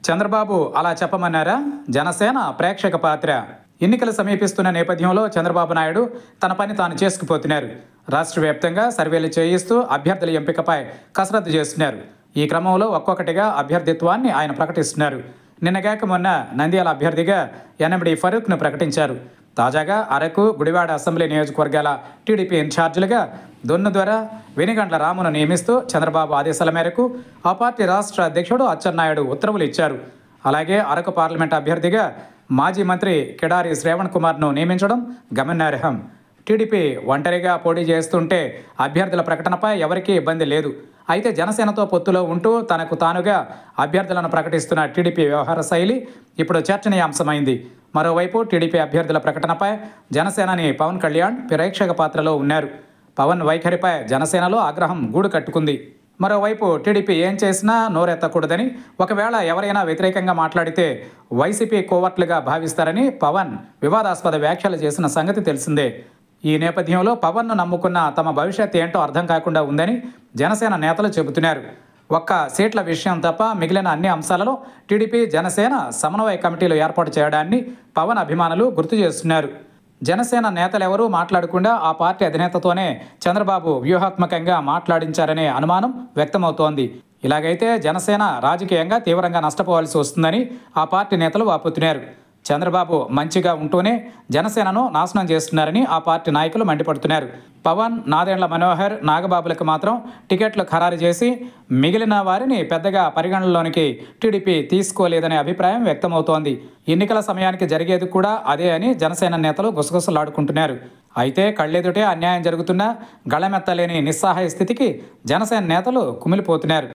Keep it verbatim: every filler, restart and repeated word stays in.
చంద్రబాబు అలా చెప్పమన్నారా? జనసేన ప్రేక్షక పాత్ర. ఎన్నికలు సమీపిస్తున్న నేపథ్యంలో చంద్రబాబు నాయుడు తన పని తాను చేసుకుపోతున్నారు. రాష్ట్ర వ్యాప్తంగా సర్వేలు చేయిస్తూ అభ్యర్థుల ఎంపికపై కసరత్తు చేస్తున్నారు. ఈ క్రమంలో ఒక్కొక్కటిగా అభ్యర్థిత్వాన్ని ఆయన ప్రకటిస్తున్నారు. నిన్నగాక మొన్న నంద్యాల అభ్యర్థిగా ఎన్ఎండి ఫరూక్ను ప్రకటించారు. తాజాగా అరకు, గుడివాడ అసెంబ్లీ నియోజకవర్గాల టీడీపీ ఇన్ఛార్జీలుగా దొన్నుద్వార, వెనిగండ్ల రామును నియమిస్తూ చంద్రబాబు ఆదేశాల మేరకు ఆ పార్టీ రాష్ట్ర అధ్యక్షుడు అచ్చెన్నాయుడు ఉత్తర్వులు ఇచ్చారు. అలాగే అరకు పార్లమెంట్ అభ్యర్థిగా మాజీ మంత్రి కిడారి శ్రవణ్ కుమార్ను నియమించడం గమనార్హం. టీడీపీ ఒంటరిగా పోటీ చేస్తుంటే అభ్యర్థుల ప్రకటనపై ఎవరికీ ఇబ్బంది లేదు. అయితే జనసేనతో పొత్తులో ఉంటూ తనకు తానుగా అభ్యర్థులను ప్రకటిస్తున్న టీడీపీ వ్యవహార శైలి ఇప్పుడు చర్చనీయాంశమైంది. మరోవైపు టీడీపీ అభ్యర్థుల ప్రకటనపై జనసేనాని పవన్ కళ్యాణ్ ప్రేక్షక పాత్రలో ఉన్నారు. పవన్ వైఖరిపై జనసేనలో ఆగ్రహం గూడు కట్టుకుంది. మరోవైపు టీడీపీ ఏం చేసినా నోరెత్తకూడదని, ఒకవేళ ఎవరైనా వ్యతిరేకంగా మాట్లాడితే వైసీపీ కోవర్ట్లుగా భావిస్తారని పవన్ వివాదాస్పద వ్యాఖ్యలు చేసిన సంగతి తెలిసిందే. ఈ నేపథ్యంలో పవన్ను నమ్ముకున్న తమ భవిష్యత్ ఏంటో అర్థం కాకుండా ఉందని జనసేన నేతలు చెబుతున్నారు. ఒక్క సీట్ల విషయం తప్ప మిగిలిన అన్ని అంశాలలో టీడీపీ, జనసేన సమన్వయ కమిటీలు ఏర్పాటు చేయడాన్ని పవన్ అభిమానులు గుర్తు చేస్తున్నారు. జనసేన నేతలెవరూ మాట్లాడకుండా ఆ పార్టీ అధినేతతోనే చంద్రబాబు వ్యూహాత్మకంగా మాట్లాడించారనే అనుమానం వ్యక్తమవుతోంది. ఇలాగైతే జనసేన రాజకీయంగా తీవ్రంగా నష్టపోవాల్సి వస్తుందని ఆ పార్టీ నేతలు వాపోతున్నారు. చంద్రబాబు మంచిగా ఉంటూనే జనసేనను నాశనం చేస్తున్నారని ఆ పార్టీ నాయకులు మండిపడుతున్నారు. పవన్, నాదెండ్ల మనోహర్, నాగబాబులకు మాత్రం టికెట్లు ఖరారు చేసి మిగిలిన వారిని పెద్దగా పరిగణనలోనికి టీడీపీ తీసుకోలేదనే అభిప్రాయం వ్యక్తమవుతోంది. ఎన్నికల సమయానికి జరిగేది కూడా అదే అని జనసేన నేతలు గుసగుసలాడుకుంటున్నారు. అయితే కళ్ళెదుటే అన్యాయం జరుగుతున్నా గళమెత్తలేని నిస్సహాయ స్థితికి జనసేన నేతలు కుమిలిపోతున్నారు.